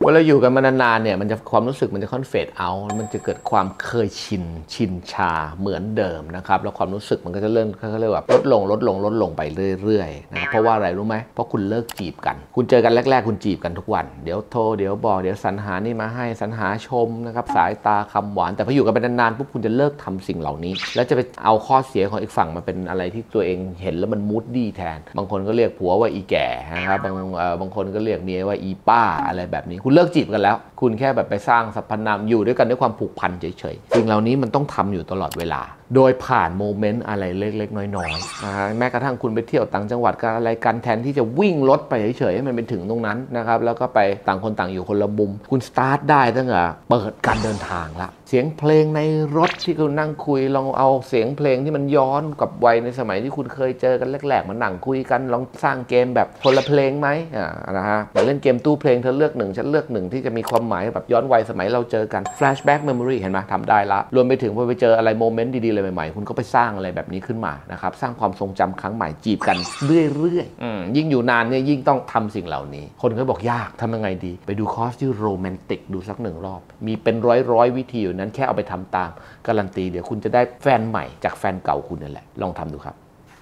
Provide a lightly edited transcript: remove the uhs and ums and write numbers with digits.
เวลาอยู่กันมานานๆเนี่ยมันจะความรู้สึกมันจะค่อนเฟดเอาท์มันจะเกิดความเคยชินชาเหมือนเดิมนะครับแล้วความรู้สึกมันก็จะเริ่มเขาเรียกว่าลดลงไปเรื่อยๆนะเพราะว่าอะไรรู้ไหมเพราะคุณเลิกจีบกันคุณเจอกันแรกๆคุณจีบกันทุกวันเดี๋ยวโทรเดี๋ยวบอกเดี๋ยวสรรหานี่มาให้สรรหาชมนะครับสายตาคำหวานแต่พออยู่กันไปนานๆปุ๊บคุณจะเลิกทำสิ่งเหล่านี้แล้วจะไปเอาข้อเสียของอีกฝั่งมาเป็นอะไรที่ตัวเองเห็นแล้วมันมูดดี้แทนบางคนก็เรียกผัวว่าอีแก่นะครับบางคนก็เรียกเมียว่าอีป้าอะไรแบบนี้คุณเลิกจีบกันแล้วคุณแค่แบบไปสร้างสรรพนามอยู่ด้วยกันด้วยความผูกพันเฉยๆสิ่งเหล่านี้มันต้องทำอยู่ตลอดเวลาโดยผ่านโมเมนต์อะไรเล็กๆน้อยๆนะฮะแม้กระทั่งคุณไปเที่ยวต่างจังหวัดกันอะไรกันแทนที่จะวิ่งรถไปเฉยๆให้มันไปถึงตรงนั้นนะครับแล้วก็ไปต่างคนต่างอยู่คนละมุมคุณสตาร์ทได้ตั้งแต่เปิดการเดินทางละเสียงเพลงในรถที่คุณนั่งคุยลองเอาเสียงเพลงที่มันย้อนกับวัยในสมัยที่คุณเคยเจอกันแรกๆมานั่งคุยกันลองสร้างเกมแบบคนละเพลงไหมนะฮะมาเล่นเกมตู้เพลงเธอเลือกหนึ่งฉันเลือกหนึ่งที่จะมีความหมายแบบย้อนวัยสมัยเราเจอกัน flashback memory เห็นไหมทำได้ละรวมไปถึงพอไปเจออะไรโมเมนต์ดีๆเลยใหม่ๆคุณก็ไปสร้างอะไรแบบนี้ขึ้นมานะครับสร้างความทรงจำครั้งใหม่จีบกันเรื่อยๆยิ่งอยู่นานเนี่ยยิ่งต้องทำสิ่งเหล่านี้คนก็บอกยากทำยังไงดีไปดูคอร์สที่โรแมนติกดูสัก1 รอบมีเป็นร้อยวิธีอยู่นั้นแค่เอาไปทำตามการันตีเดี๋ยวคุณจะได้แฟนใหม่จากแฟนเก่าคุณนั่นแหละลองทำดูครับ